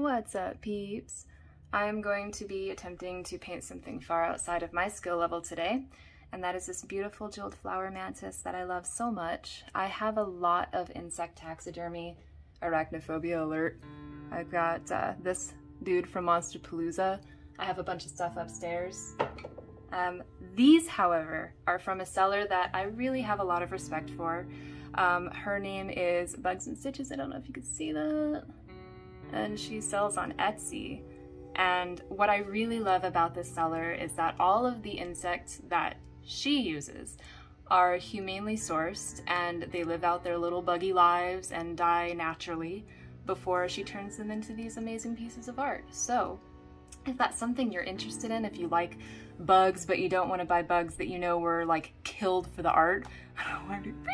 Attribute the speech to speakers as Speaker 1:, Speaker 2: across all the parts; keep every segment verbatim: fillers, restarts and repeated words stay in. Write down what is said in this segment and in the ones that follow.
Speaker 1: What's up, peeps? I'm going to be attempting to paint something far outside of my skill level today, and that is this beautiful Jeweled Flower Mantis that I love so much. I have a lot of insect taxidermy, arachnophobia alert. I've got uh, this dude from Monsterpalooza. I have a bunch of stuff upstairs. Um, these, however, are from a seller that I really have a lot of respect for. Um, her name is Bugs and Stitches. I don't know if you can see that. And she sells on Etsy. And what I really love about this seller is that all of the insects that she uses are humanely sourced, and they live out their little buggy lives and die naturally before she turns them into these amazing pieces of art. So if that's something you're interested in, if you like bugs but you don't want to buy bugs that you know were like killed for the art, I don't want to do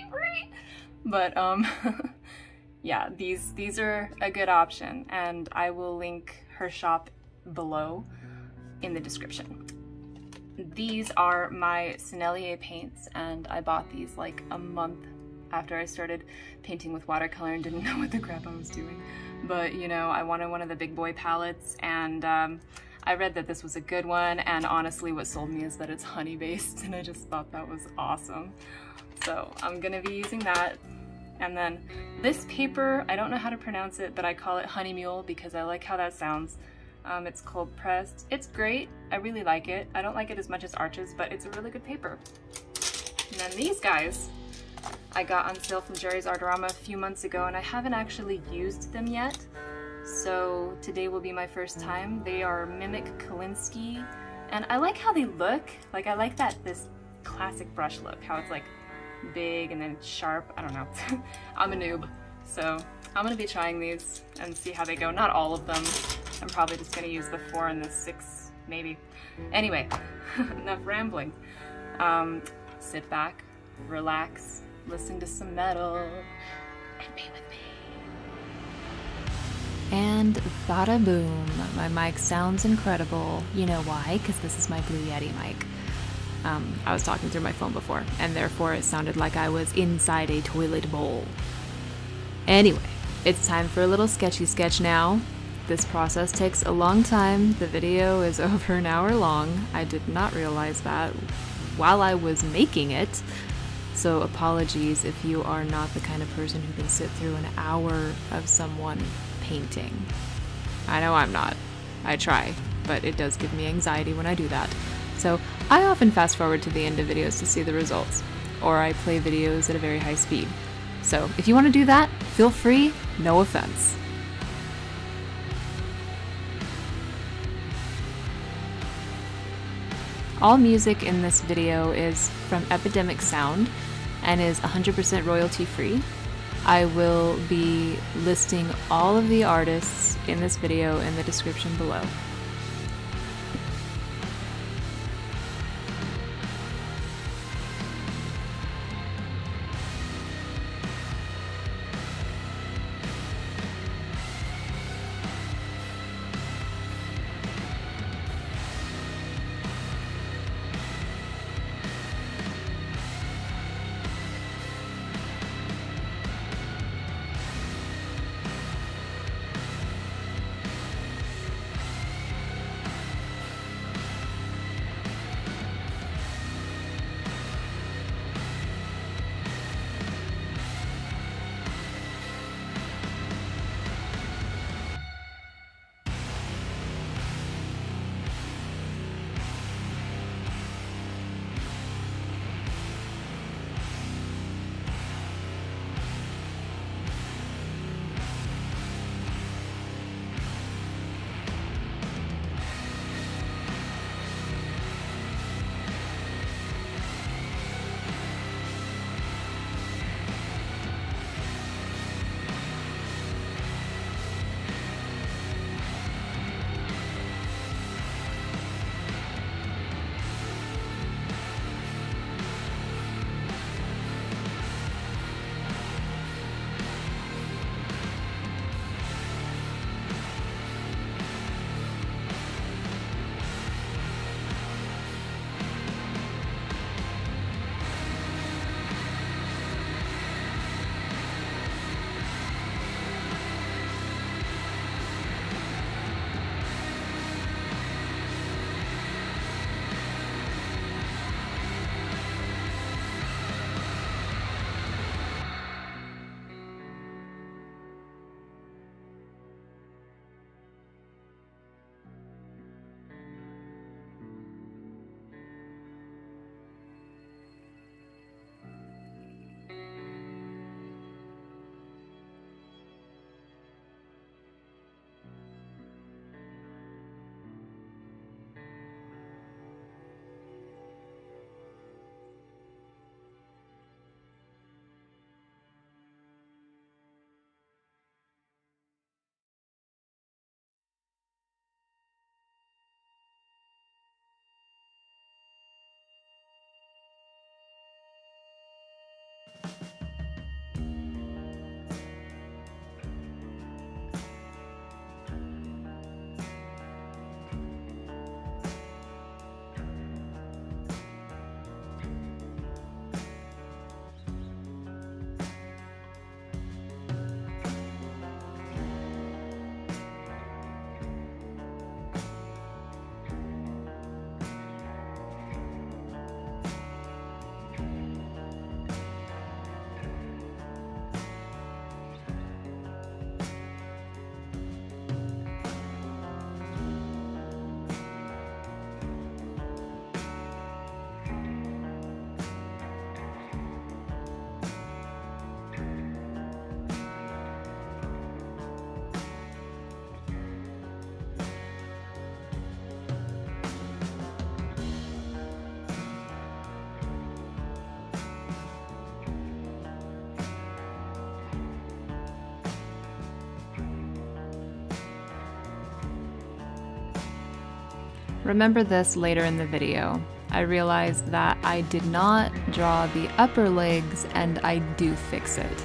Speaker 1: but um yeah, these these are a good option, and I will link her shop below in the description. These are my Sennelier paints, and I bought these like a month after I started painting with watercolor and didn't know what the crap I was doing. But you know, I wanted one of the big boy palettes, and um, I read that this was a good one, and honestly what sold me is that it's honey based, and I just thought that was awesome. So I'm gonna be using that. And then this paper, I don't know how to pronounce it, but I call it Hahnemule because I like how that sounds. Um, it's cold pressed. It's great. I really like it. I don't like it as much as Arches, but it's a really good paper. And then these guys I got on sale from Jerry's Artorama a few months ago, and I haven't actually used them yet. So today will be my first time. They are Mimik Kolinsky, and I like how they look. Like, I like that this classic brush look, how it's like big and then sharp. I don't know. I'm a noob, so I'm gonna be trying these and see how they go. Not all of them. I'm probably just gonna use the four and the six, maybe. Anyway, enough rambling. Um, sit back, relax, listen to some metal, and be with me.
Speaker 2: And bada boom, my mic sounds incredible. You know why? Because this is my Blue Yeti mic. Um, I was talking through my phone before, and therefore it sounded like I was inside a toilet bowl. Anyway, it's time for a little sketchy sketch now. This process takes a long time. The video is over an hour long. I did not realize that while I was making it, so apologies if you are not the kind of person who can sit through an hour of someone painting. I know I'm not. I try, but it does give me anxiety when I do that. So I often fast forward to the end of videos to see the results, or I play videos at a very high speed. So if you want to do that, feel free, no offense. All music in this video is from Epidemic Sound and is one hundred percent royalty free. I will be listing all of the artists in this video in the description below. remember this later in the video. I realized that I did not draw the upper legs, and I do fix it.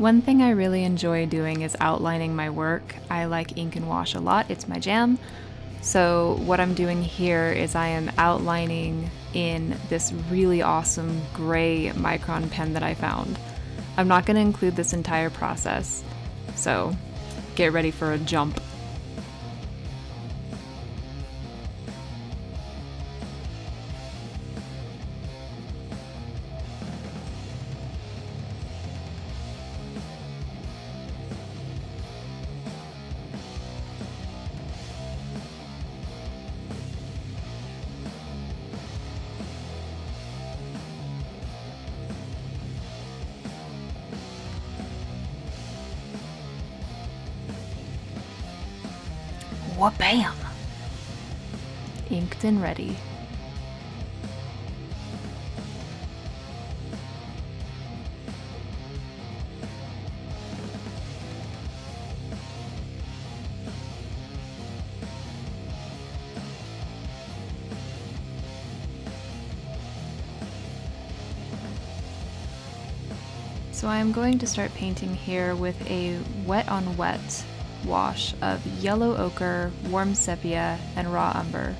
Speaker 2: One thing I really enjoy doing is outlining my work. I like ink and wash a lot, it's my jam. So what I'm doing here is I am outlining in this really awesome gray micron pen that I found. I'm not going to include this entire process, so get ready for a jump. Wha-bam! Inked and ready. So I am going to start painting here with a wet on wet wash of yellow ochre, warm sepia, and raw umber.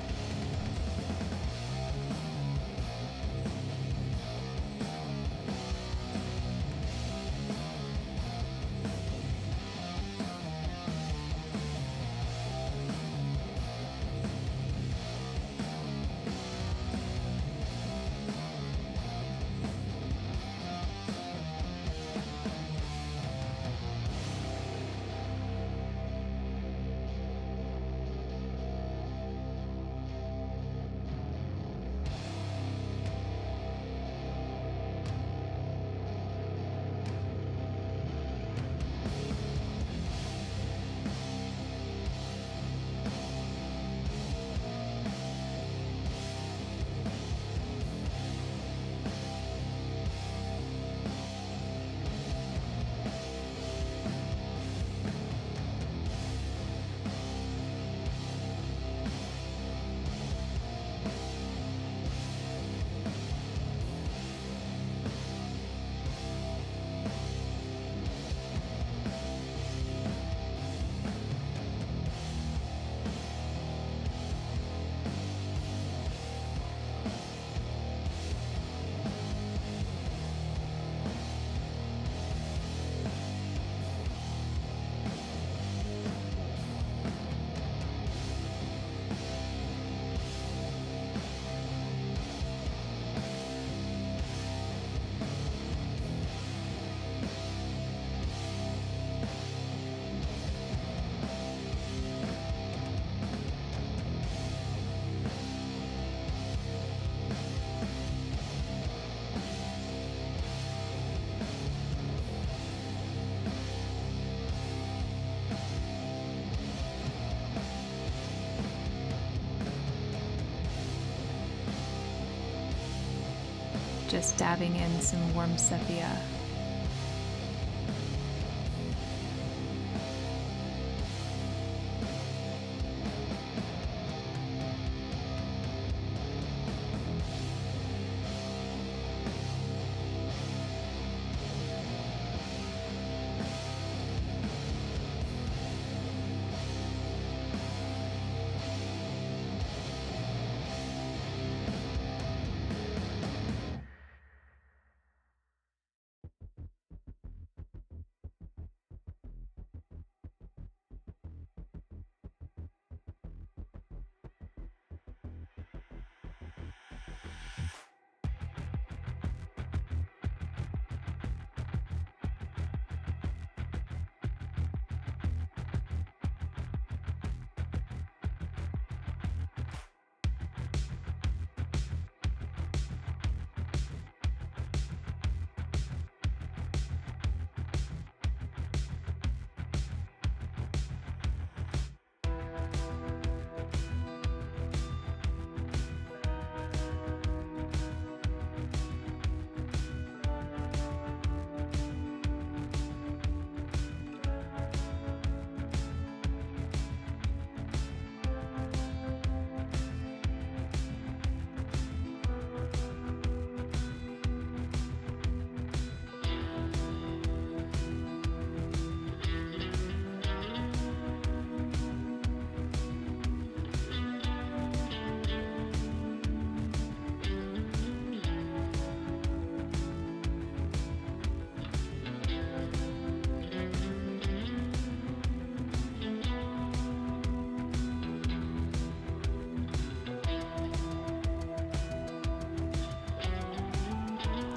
Speaker 2: Just dabbing in some warm sepia.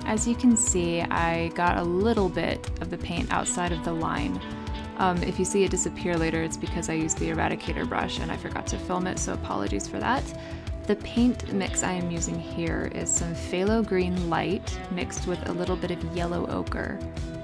Speaker 2: As you can see, I got a little bit of the paint outside of the line. Um, if you see it disappear later, it's because I used the Eradicator brush and I forgot to film it, so apologies for that. The paint mix I am using here is some Phthalo Green light mixed with a little bit of yellow ochre.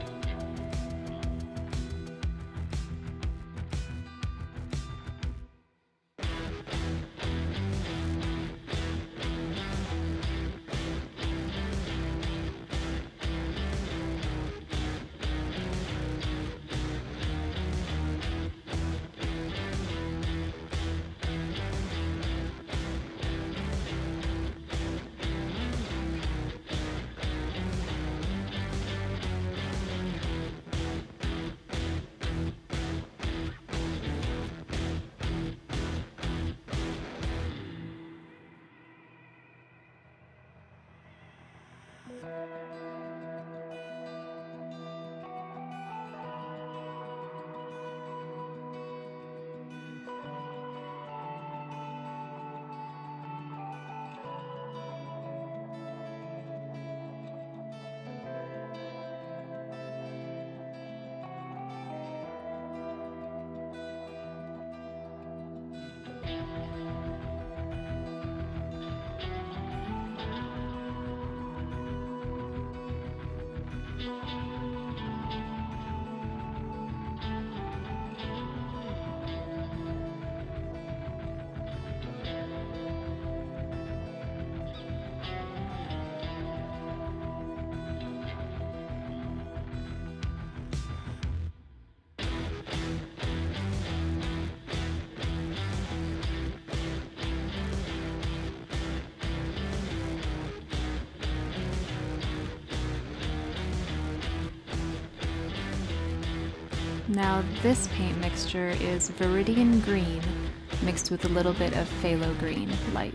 Speaker 2: Now this paint mixture is Viridian Green mixed with a little bit of Phthalo Green light.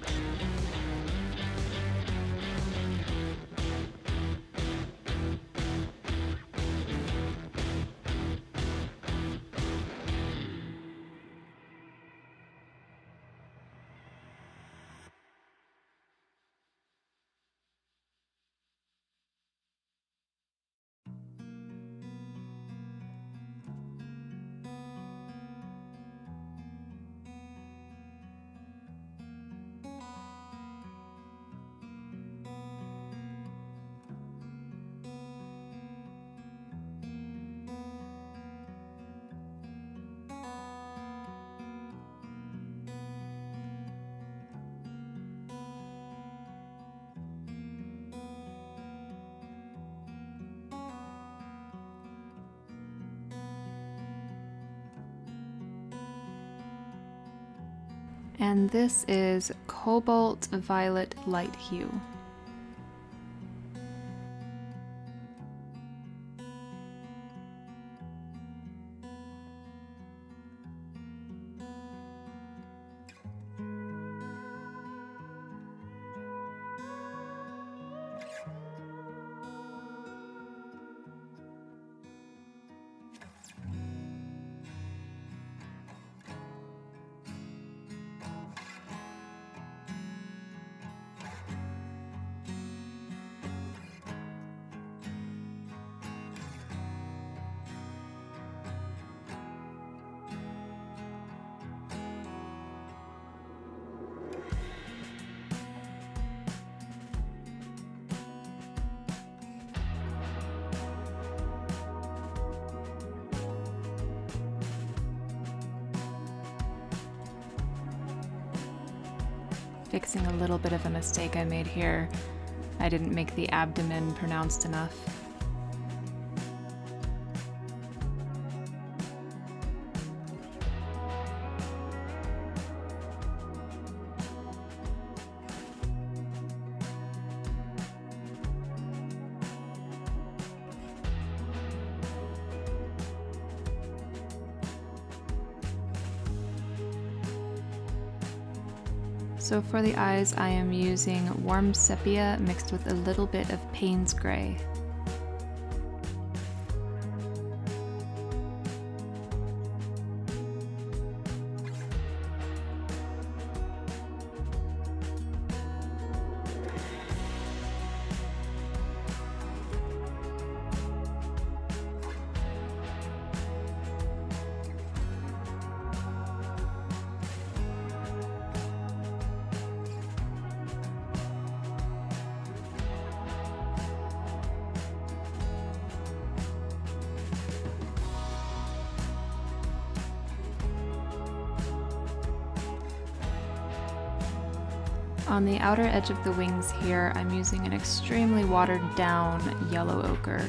Speaker 2: And this is Cobalt Violet Light Hue. Fixing a little bit of a mistake I made here. I didn't make the abdomen pronounced enough. So for the eyes, I am using warm sepia mixed with a little bit of Paynes Gray. On the outer edge of the wings here, I'm using an extremely watered down yellow ochre.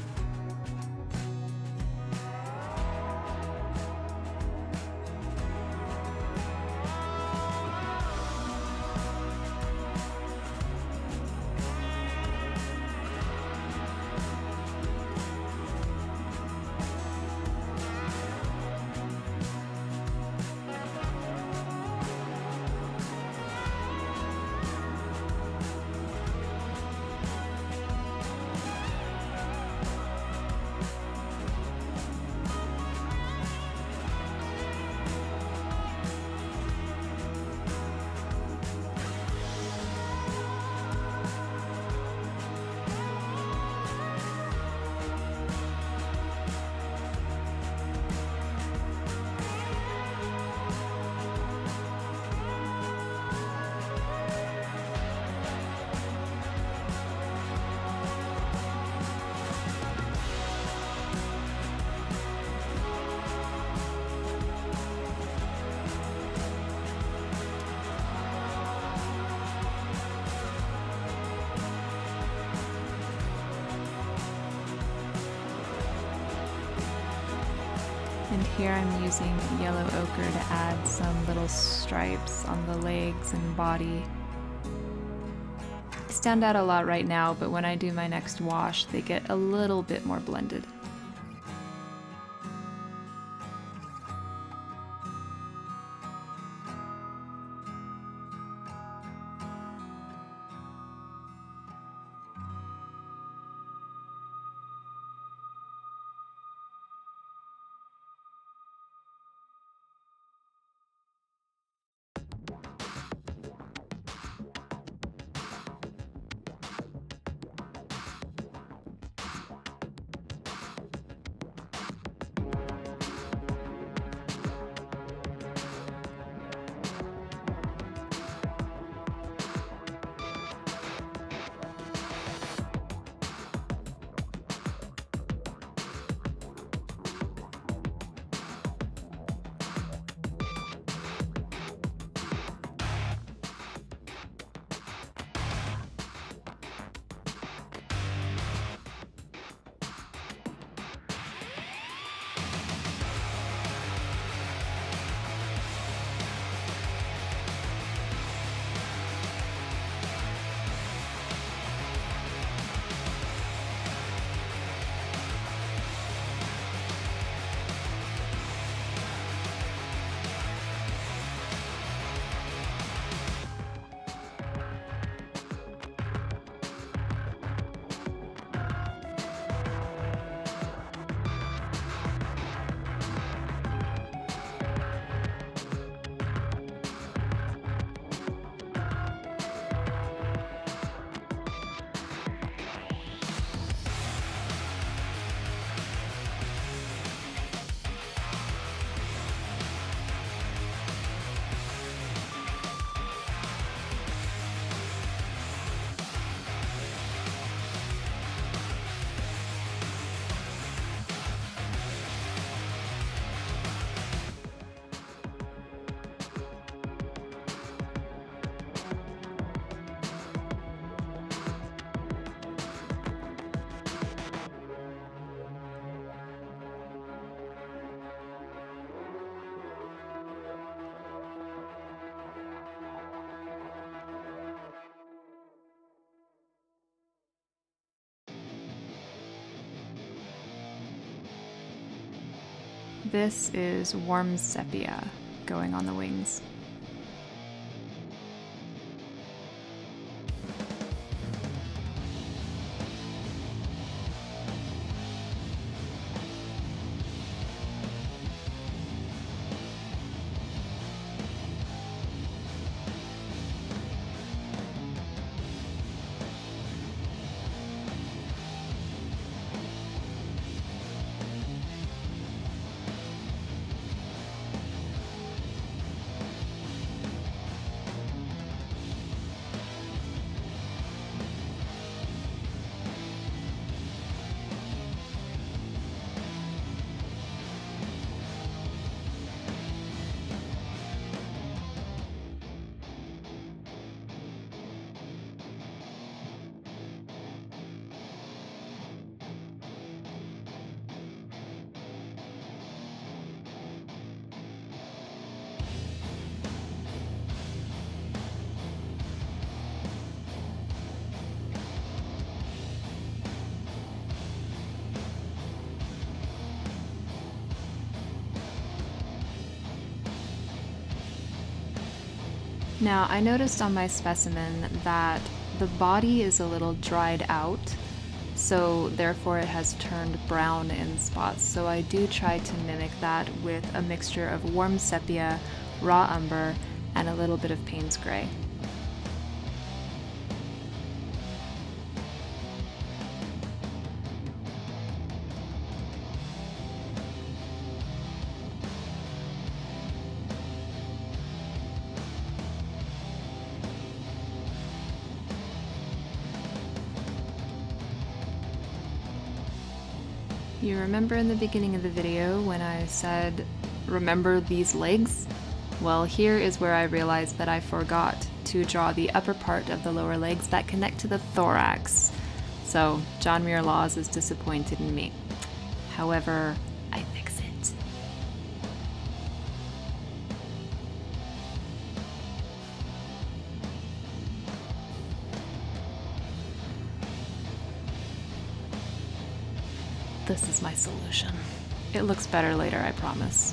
Speaker 2: And here I'm using yellow ochre to add some little stripes on the legs and body. They stand out a lot right now, but when I do my next wash, they get a little bit more blended. This is warm sepia going on the wings. Now, I noticed on my specimen that the body is a little dried out, so therefore it has turned brown in spots. So I do try to mimic that with a mixture of warm sepia, raw umber, and a little bit of Paynes Gray. You remember in the beginning of the video when I said, remember these legs? Well, here is where I realized that I forgot to draw the upper part of the lower legs that connect to the thorax. So, John Muir Laws is disappointed in me. However, I fix it. This is my solution. It looks better later, I promise.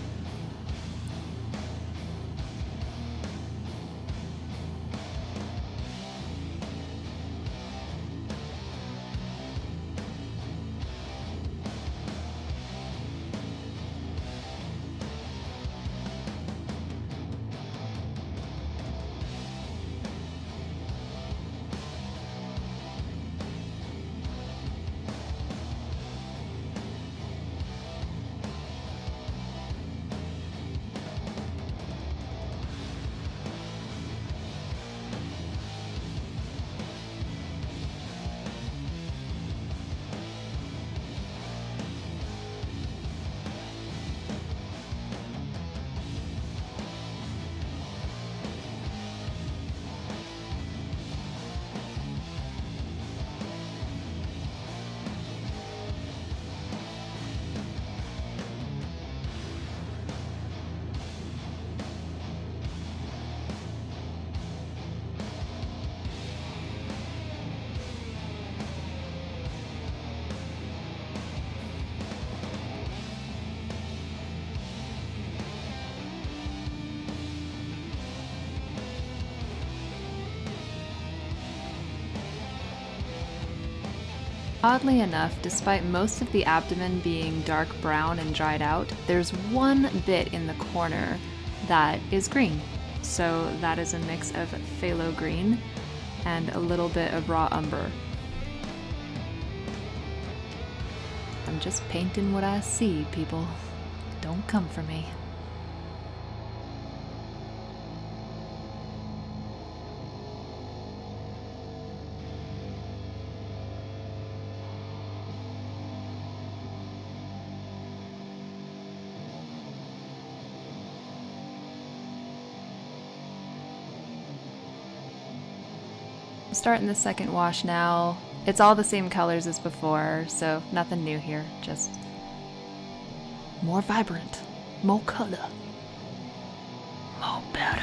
Speaker 2: Oddly enough, despite most of the abdomen being dark brown and dried out, there's one bit in the corner that is green. So that is a mix of Phthalo Green and a little bit of raw umber. I'm just painting what I see, people. Don't come for me. I'm starting the second wash now. It's all the same colors as before, so nothing new here, just more vibrant, more color, more better.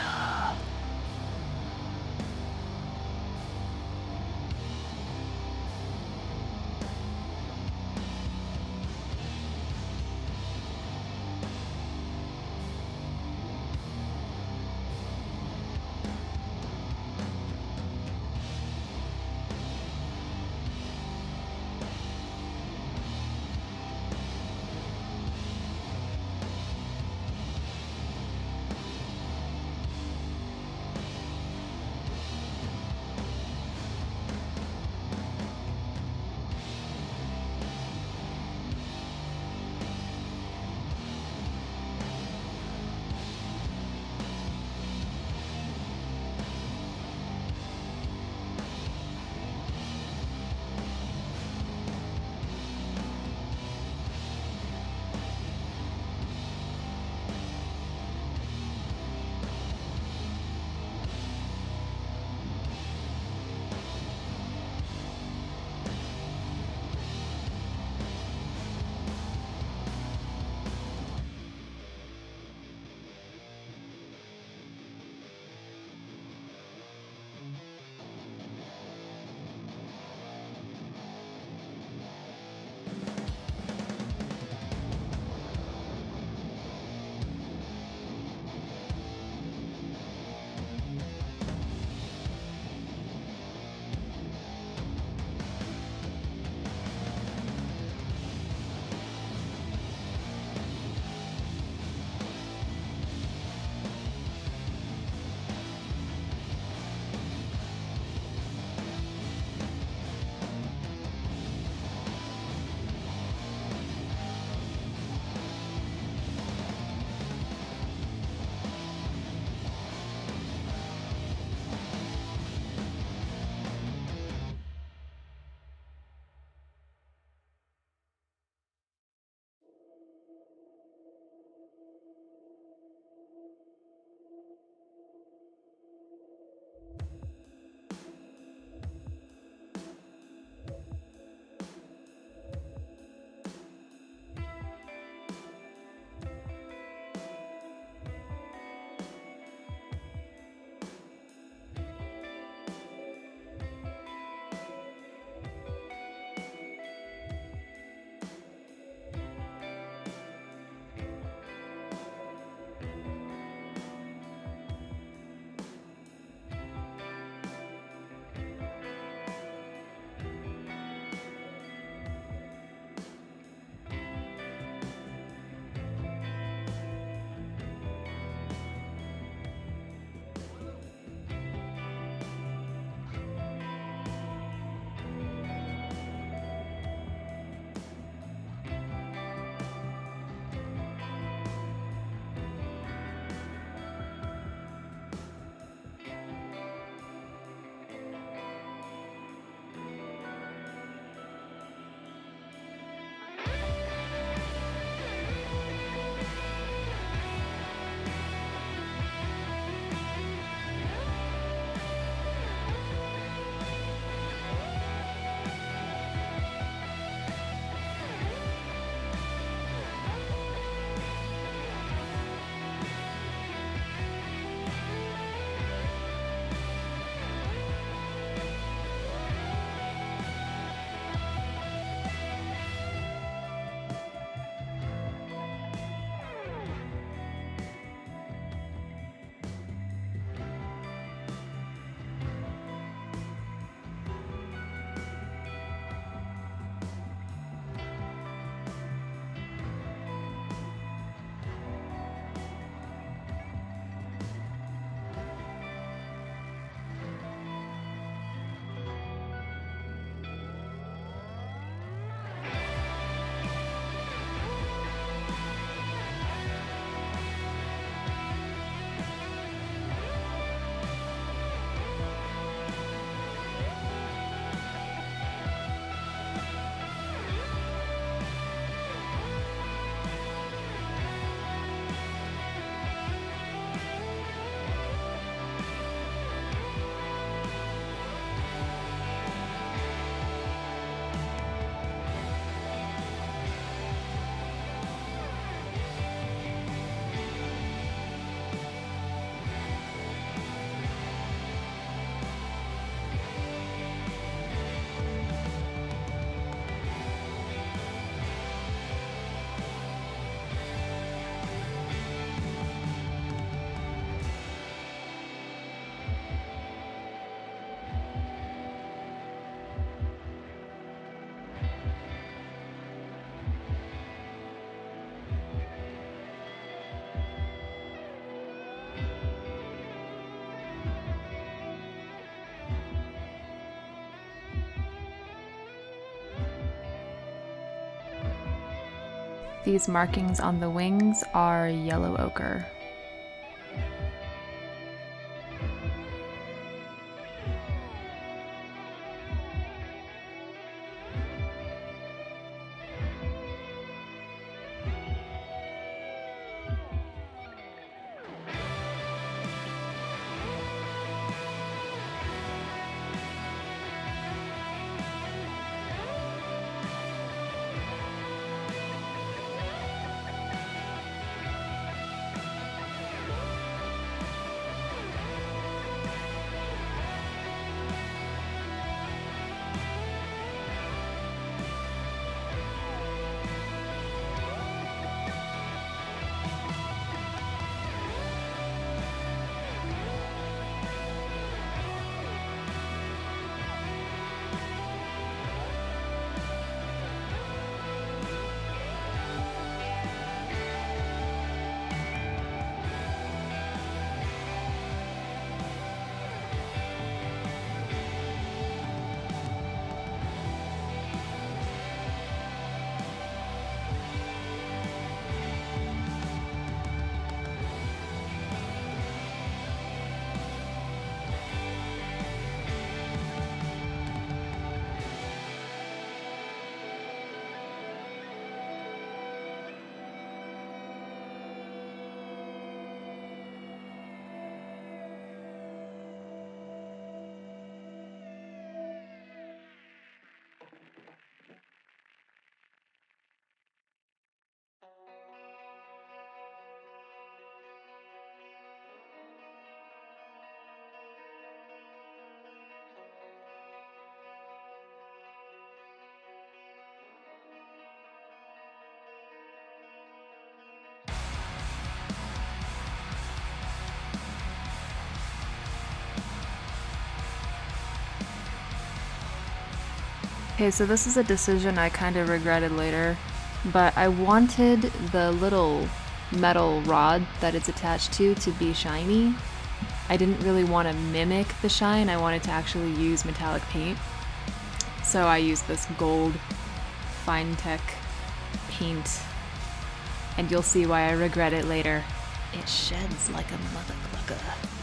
Speaker 2: These markings on the wings are yellow ochre. Okay, so this is a decision I kind of regretted later, but I wanted the little metal rod that it's attached to to be shiny. I didn't really want to mimic the shine, I wanted to actually use metallic paint. So I used this gold fine tech paint, and you'll see why I regret it later. It sheds like a mother clucker.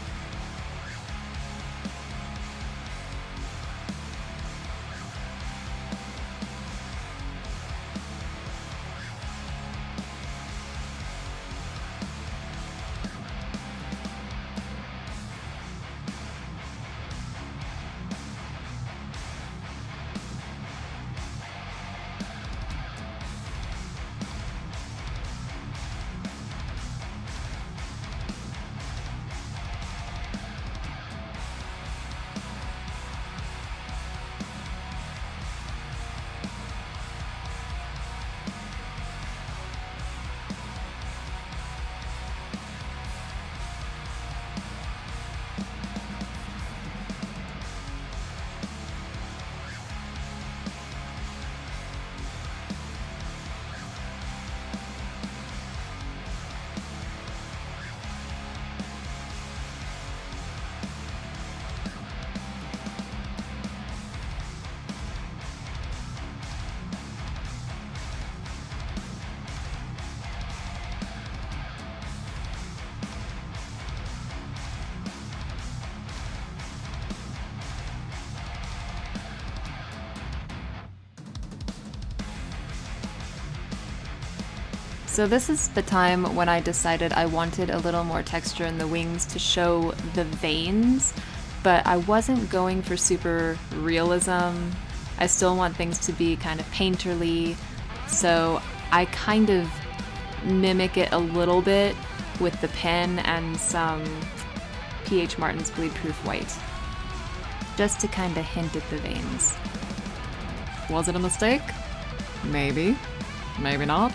Speaker 2: So this is the time when I decided I wanted a little more texture in the wings to show the veins, but I wasn't going for super realism. I still want things to be kind of painterly, so I kind of mimic it a little bit with the pen and some P H Martin's Bleed-Proof White, just to kind of hint at the veins. Was it a mistake? Maybe. Maybe not.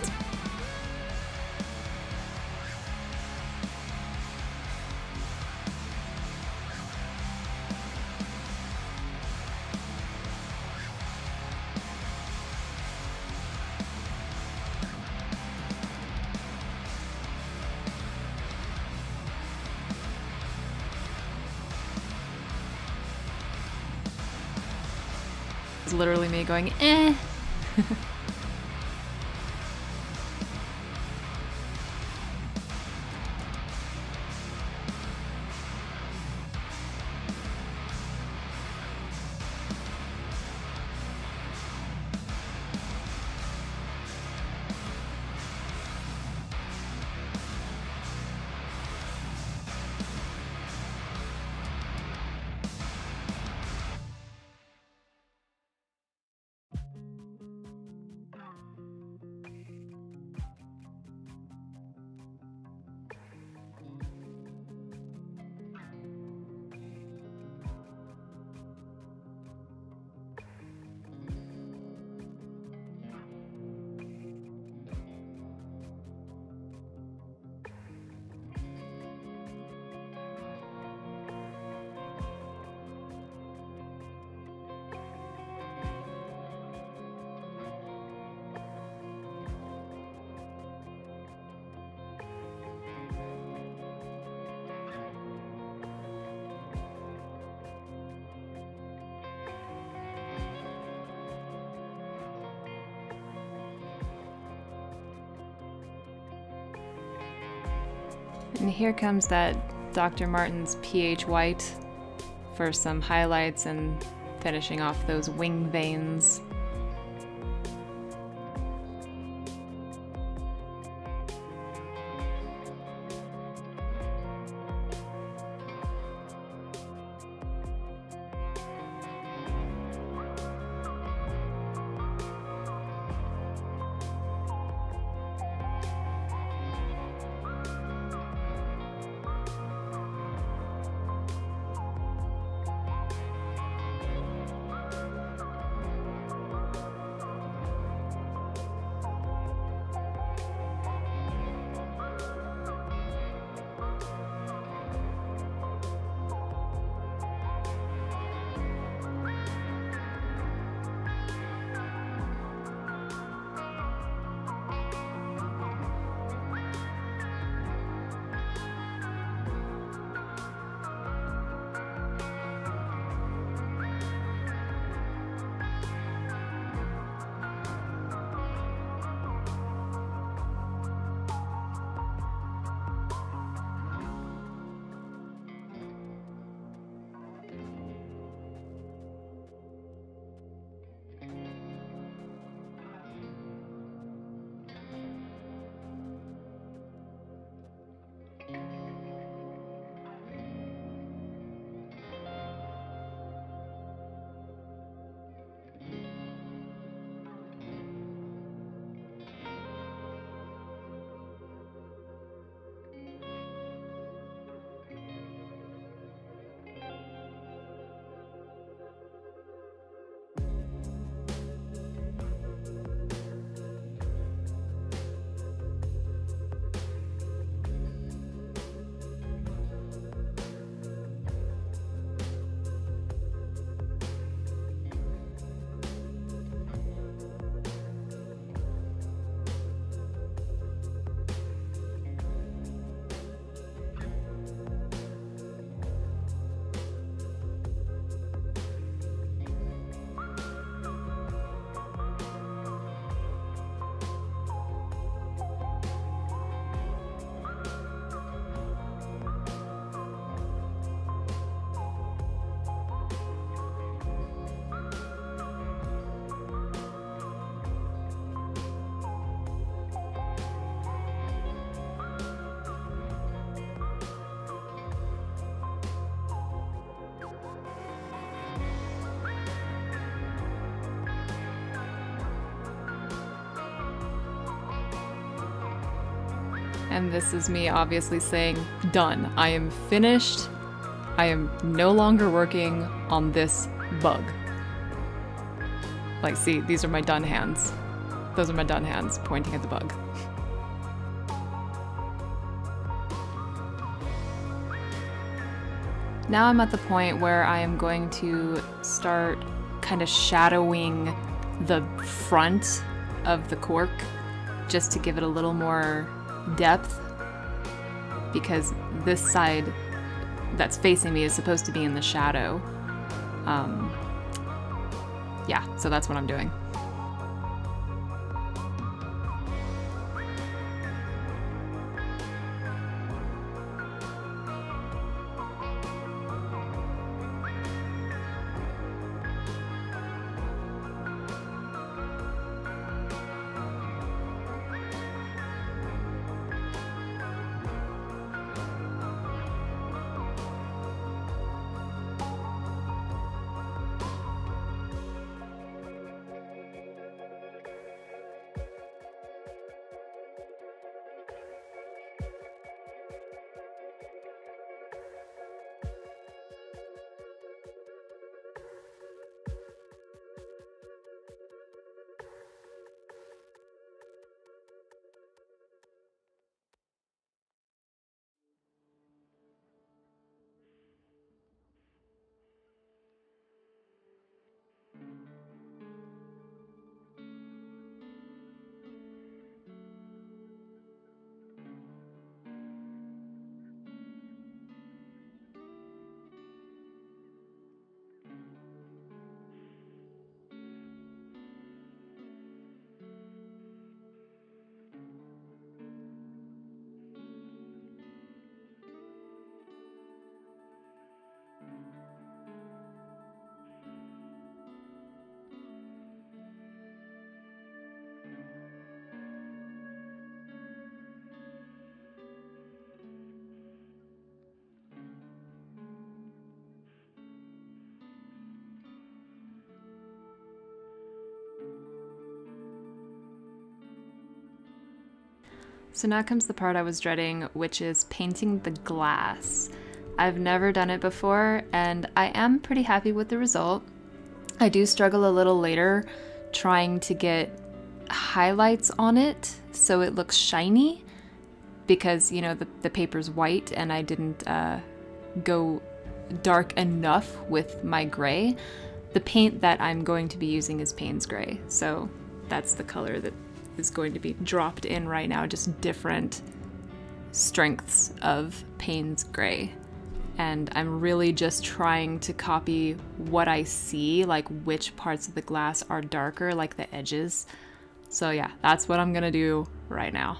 Speaker 2: Literally me going, eh. And here comes that Doctor Martin's pH white for some highlights and finishing off those wing veins. And this is me obviously saying, done. I am finished. I am no longer working on this bug. Like, see, these are my done hands. Those are my done hands pointing at the bug. Now I'm at the point where I am going to start kind of shadowing the front of the cork just to give it a little more depth, because this side that's facing me is supposed to be in the shadow. Um, yeah, so that's what I'm doing. So now comes the part I was dreading, which is painting the glass. I've never done it before, and I am pretty happy with the result. I do struggle a little later trying to get highlights on it so it looks shiny, because, you know, the, the paper's white and I didn't uh, go dark enough with my gray. The paint that I'm going to be using is Paynes Gray, so that's the color that is going to be dropped in right now, just different strengths of Paynes Gray. And I'm really just trying to copy what I see, like which parts of the glass are darker, like the edges. So yeah, that's what I'm gonna do right now.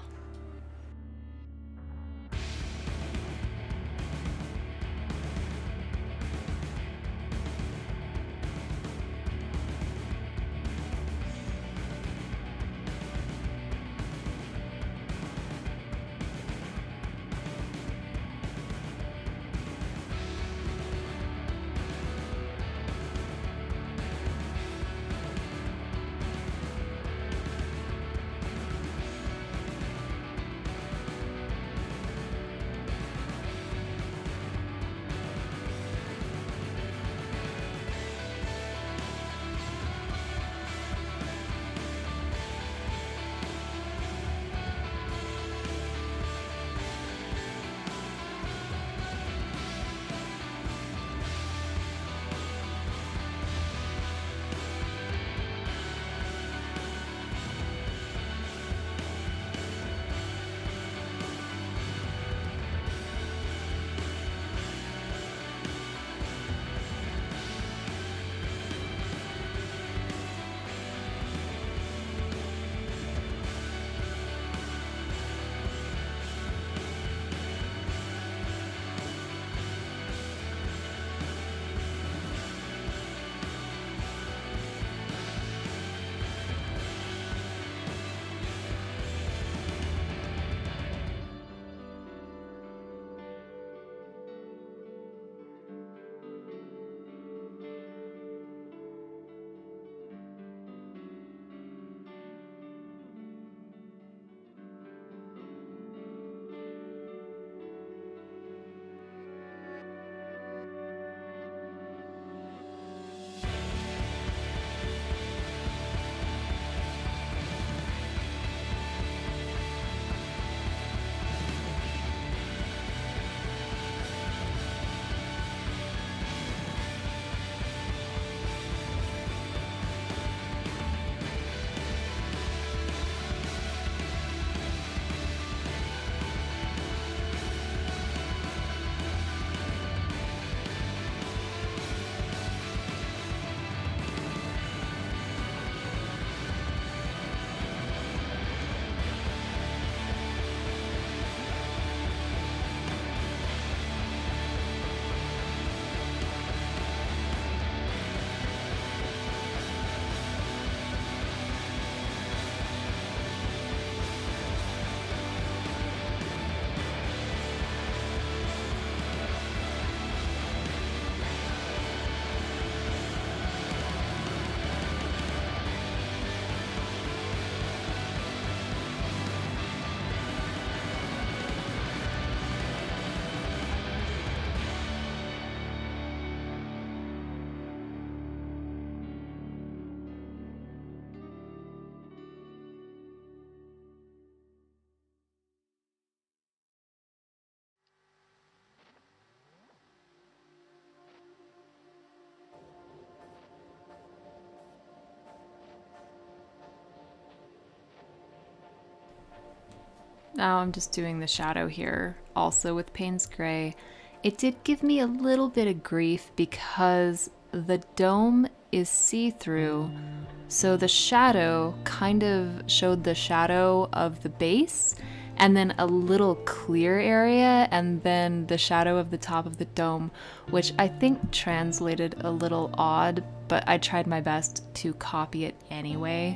Speaker 2: Now I'm just doing the shadow here, also with Paynes Gray. It did give me a little bit of grief because the dome is see-through, so the shadow kind of showed the shadow of the base, and then a little clear area, and then the shadow of the top of the dome, which I think translated a little odd, but I tried my best to copy it anyway.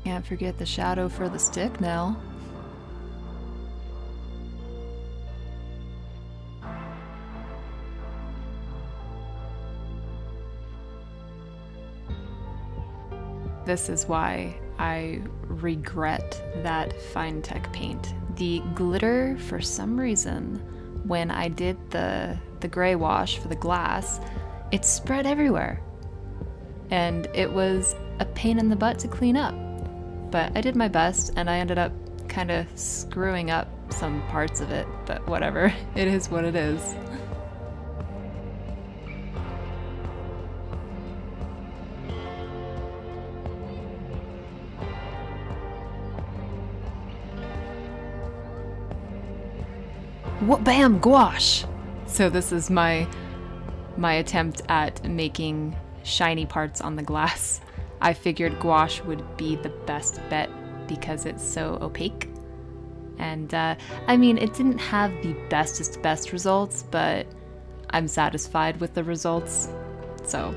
Speaker 2: Can't forget the shadow for the stick now. This is why I regret that fine tech paint. The glitter, for some reason, when I did the, the gray wash for the glass, it spread everywhere. And it was a pain in the butt to clean up. But I did my best, and I ended up kind of screwing up some parts of it, but whatever. It is what it is. What bam gouache! So this is my my attempt at making shiny parts on the glass. I figured gouache would be the best bet because it's so opaque. And uh, I mean, it didn't have the bestest best results, but I'm satisfied with the results, so.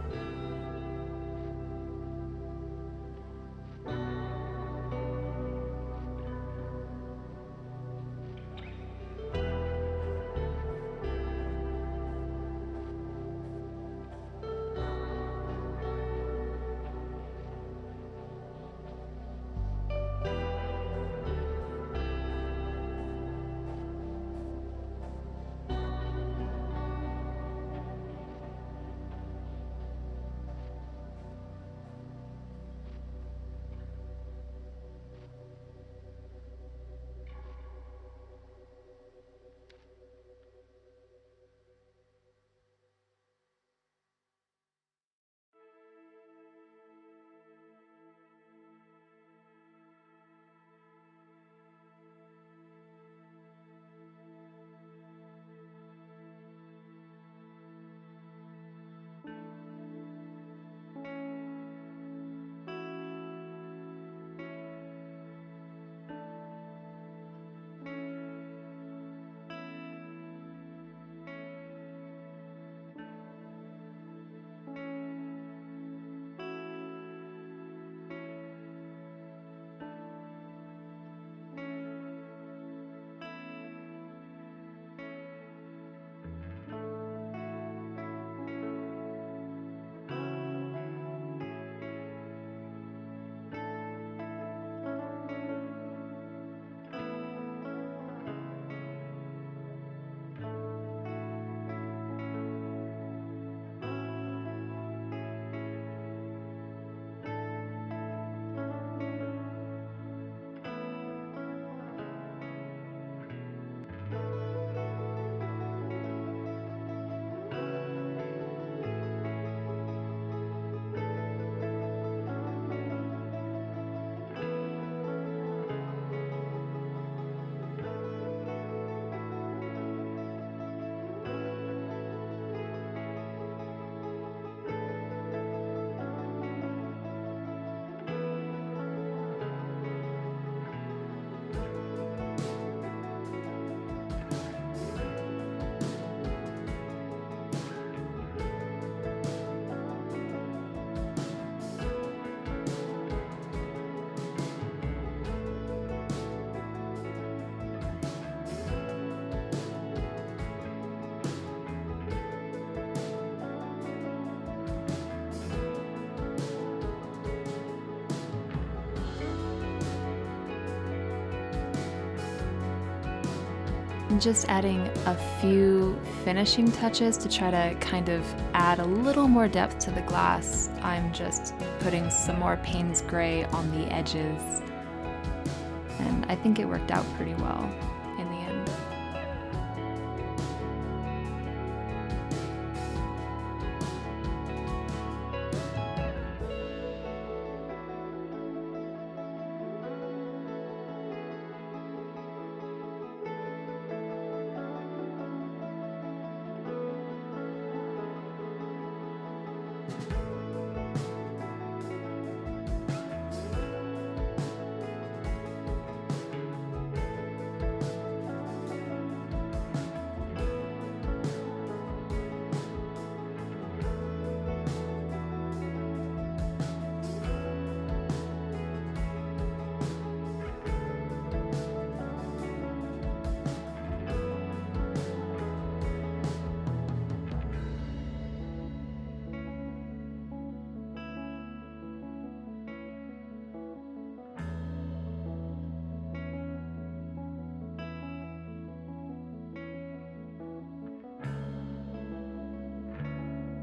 Speaker 2: Just adding a few finishing touches to try to kind of add a little more depth to the glass. I'm just putting some more Paynes Gray on the edges, and I think it worked out pretty well in the end.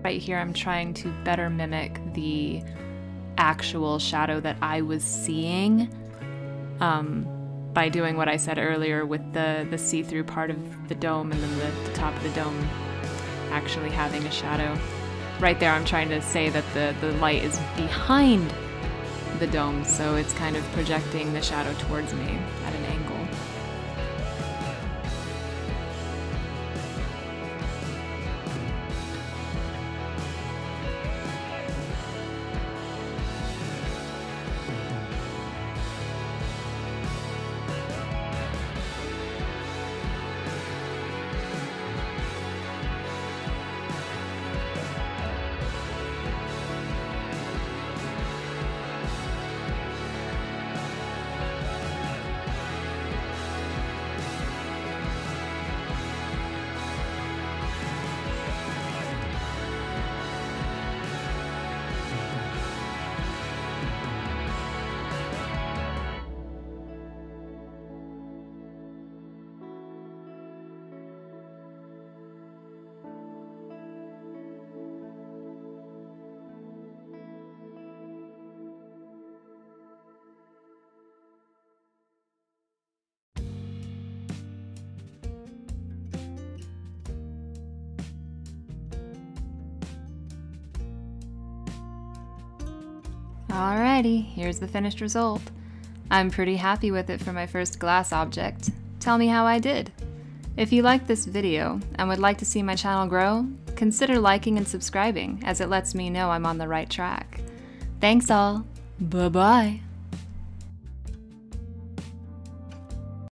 Speaker 2: Right here I'm trying to better mimic the actual shadow that I was seeing um, by doing what I said earlier with the, the see-through part of the dome and then the, the top of the dome actually having a shadow. Right there I'm trying to say that the, the light is behind the dome, so it's kind of projecting the shadow towards me at an angle. Alrighty, here's the finished result. I'm pretty happy with it for my first glass object. Tell me how I did. If you liked this video and would like to see my channel grow, consider liking and subscribing as it lets me know I'm on the right track. Thanks all. Bye-bye.